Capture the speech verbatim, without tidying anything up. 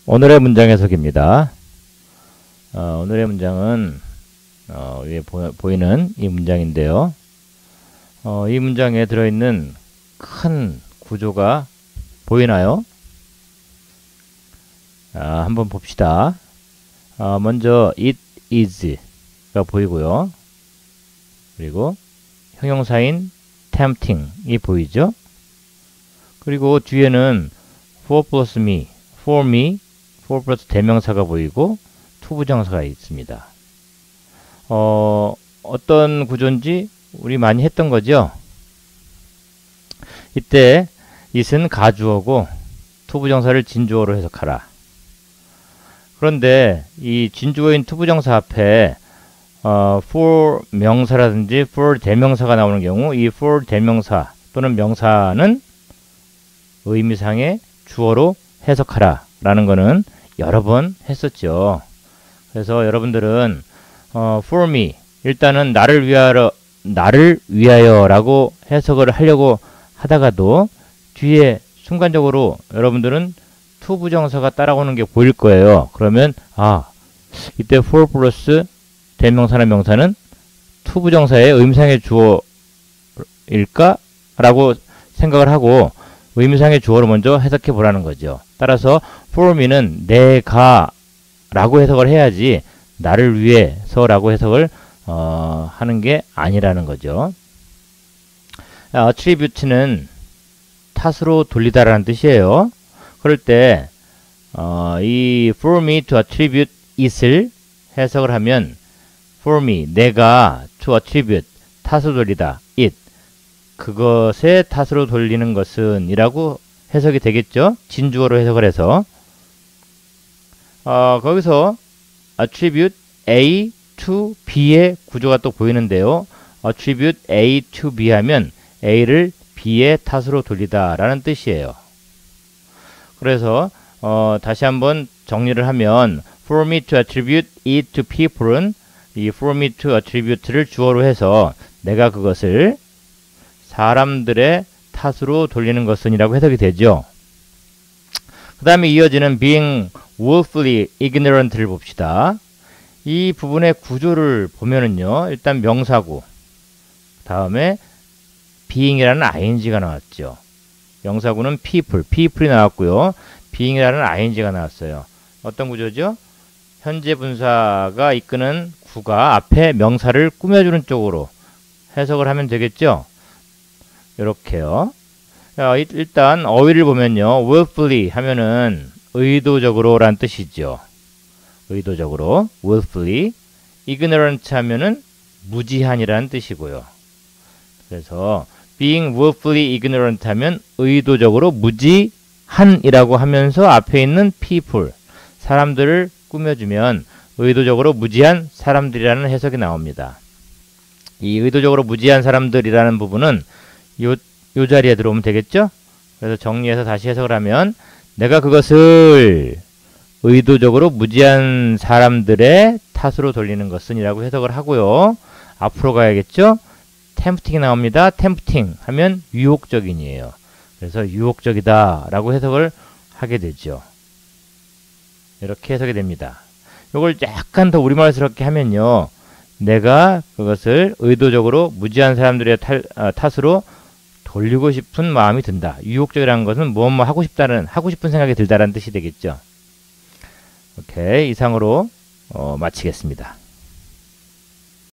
오늘의 문장 해석입니다. 어, 오늘의 문장은 어, 위에 보, 보이는 이 문장인데요. 어, 이 문장에 들어있는 큰 구조가 보이나요? 아, 한번 봅시다. 어, 먼저 it is가 보이고요. 그리고 형용사인 tempting이 보이죠? 그리고 뒤에는 for plus me, for me, for 플러스 대명사가 보이고 투부정사가 있습니다. 어, 어떤 구조인지 우리 많이 했던 거죠? 이때 it은 가주어고 투부정사를 진주어로 해석하라. 그런데 이 진주어인 투부정사 앞에 어, for 명사라든지 for 대명사가 나오는 경우 이 for 대명사 또는 명사는 의미상의 주어로 해석하라 라는 거는 여러 번 했었죠. 그래서 여러분들은 어, for me 일단은 나를 위하여 나를 위하여 라고 해석을 하려고 하다가도 뒤에 순간적으로 여러분들은 투부정사가 따라오는 게 보일 거예요. 그러면 아 이때 for 플러스 대명사나 명사는 투부정사의 의미상의 주어일까? 라고 생각을 하고 의미상의 주어로 먼저 해석해 보라는 거죠. 따라서 for me는 내가 라고 해석을 해야지 나를 위해서 라고 해석을 어, 하는 게 아니라는 거죠. attribute는 탓으로 돌리다라는 뜻이에요. 그럴 때 어, 이 for me to attribute it을 해석을 하면 for me, 내가 to attribute, 탓으로 돌리다, it, 그것의 탓으로 돌리는 것은 이라고 해석이 되겠죠. 진주어로 해석을 해서 어, 거기서 attribute A to B의 구조가 또 보이는데요. attribute A to B 하면 A를 B의 탓으로 돌리다 라는 뜻이에요. 그래서 어, 다시 한번 정리를 하면 for me to attribute it to people은 이 for me to attribute를 주어로 해서 내가 그것을 사람들의 탓으로 돌리는 것은 이라고 해석이 되죠. 그 다음에 이어지는 being willfully ignorant를 봅시다. 이 부분의 구조를 보면은요. 일단 명사고 다음에 being이라는 ing가 나왔죠. 명사구는 people, people이 나왔고요. being이라는 ing가 나왔어요. 어떤 구조죠? 현재 분사가 이끄는 구가 앞에 명사를 꾸며주는 쪽으로 해석을 하면 되겠죠? 이렇게요. 자, 일단 어휘를 보면요. willfully 하면은 의도적으로 란 뜻이죠. 의도적으로 willfully. ignorant 하면은 무지한이라는 뜻이고요. 그래서 being willfully ignorant 하면 의도적으로 무지한이라고 하면서 앞에 있는 people, 사람들을 꾸며주면 의도적으로 무지한 사람들이라는 해석이 나옵니다. 이 의도적으로 무지한 사람들이라는 부분은 요, 요 자리에 들어오면 되겠죠? 그래서 정리해서 다시 해석을 하면 내가 그것을 의도적으로 무지한 사람들의 탓으로 돌리는 것은 이라고 해석을 하고요. 앞으로 가야겠죠? tempting이 나옵니다. tempting 하면 유혹적인이에요. 그래서 유혹적이다 라고 해석을 하게 되죠. 이렇게 해석이 됩니다. 이걸 약간 더 우리말스럽게 하면요. 내가 그것을 의도적으로 무지한 사람들의 탈, 아, 탓으로 돌리고 싶은 마음이 든다. 유혹적이라는 것은 무엇 뭐 하고 싶다는, 하고 싶은 생각이 들다라는 뜻이 되겠죠. 오케이. 이상으로 어, 마치겠습니다.